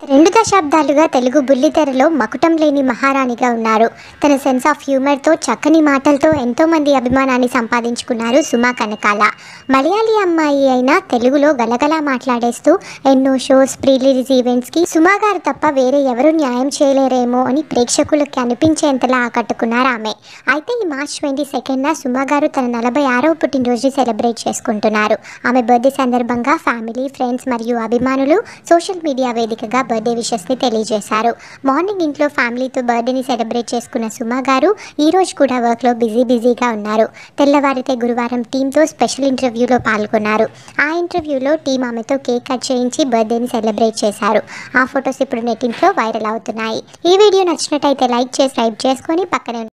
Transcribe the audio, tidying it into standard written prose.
2 దశాబ్దాలుగా తెలుగు బుల్లితెరలో మకుటం లేని మహారాణిగా ఉన్నారు. తన సెన్స్ ఆఫ్ హ్యూమర్తో, చక్కని మాటలతో ఎంతోమంది అభిమానాన్ని సంపాదించుకున్నారు సుమ కనకాల. మలయాళీ అమ్మాయి అయినా తెలుగులో గలగలా మాట్లాడేస్తూ ఎన్నో షోస్, ప్రీ రిలీజ్ ఈవెంట్స్కి సుమ గారు తప్ప వేరే ఎవరూ న్యాయం చేయలేరేమో అని ప్రేక్షకులకి అనిపించేంతలా ఆకట్టుకున్నారు ఆమె. అయితే ఈ మార్చ్ 22న సుమ గారు తన 46వ పుట్టినరోజు సెలబ్రేట్ చేసుకుంటున్నారు. ఆమె బర్త్డే సందర్భంగా ఫ్యామిలీ, ఫ్రెండ్స్ మరియు అభిమానులు సోషల్ మీడియా వేదికగా బర్త్డే విషెస్ని తెలియజేశారు. మార్నింగ్ ఇంట్లో ఫ్యామిలీతో బర్త్డేని సెలబ్రేట్ చేసుకున్న సుమ గారు ఈ రోజు కూడా వర్క్లో బిజీగా ఉన్నారు. తెల్లవారితే గురువారం టీంతో స్పెషల్ ఇంటర్వ్యూలో పాల్గొన్నారు. ఆ ఇంటర్వ్యూలో టీం ఆమెతో కేక్ కట్ చేయించి బర్త్డేని సెలబ్రేట్ చేశారు. ఆ ఫొటోస్ ఇప్పుడు నెట్టింట్లో వైరల్ అవుతున్నాయి. ఈ వీడియో నచ్చినట్టయితే లైక్ చేసి, సబ్స్క్రైబ్ చేసుకొని పక్కనే